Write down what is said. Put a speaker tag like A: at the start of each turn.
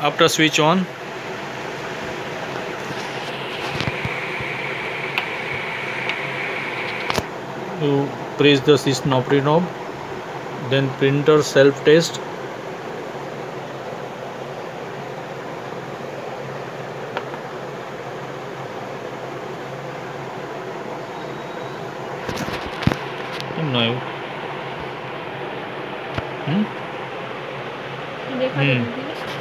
A: After switch on, you press the Syslin knob, then printer self test. No.
B: देखा